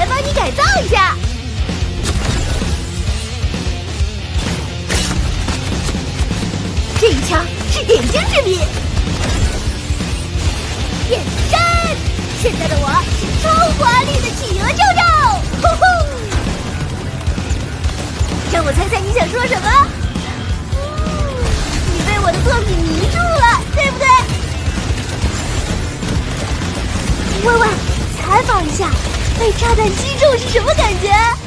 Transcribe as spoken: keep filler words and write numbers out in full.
来帮你改造一下。这一枪是点睛之笔。变身，现在的我是超华丽的企鹅舅舅。呼呼！让我猜猜你想说什么？嗯，你被我的作品迷住了，对不对？喂喂，采访一下，被炸弹击中是什么感觉？